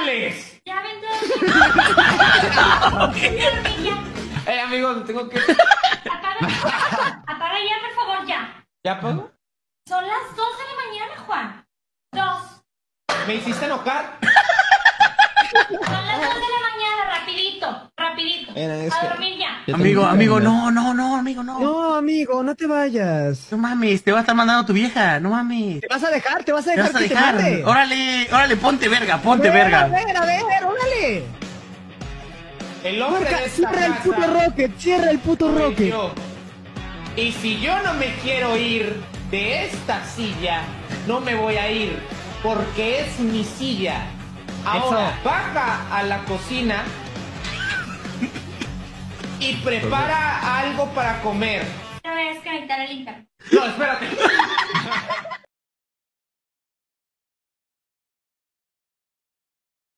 hables! Ya vente a dormir. Amigo, tengo que... Apaga ya, por favor, ya. ¿Ya apago? Son las 2 de la mañana, Juan. 2. ¿Me hiciste enojar? Son las 2 de la mañana, rapidito. A dormir ya. Amigo, no, amigo, no. No, amigo, no te vayas. No mames, te va a estar mandando tu vieja, no mames. Te vas a dejar Te vas a que te dejar. mande. Órale, ponte verga, ponte A verga. ver, órale. El hombre de esta Cierra el casa puto Rocket, cierra el puto soy Rocket. yo. Y si yo no me quiero ir de esta silla, no me voy a ir, porque es mi silla. Ahora, baja a la cocina y prepara algo para comer. Te voy a desconectar el internet. No, espérate.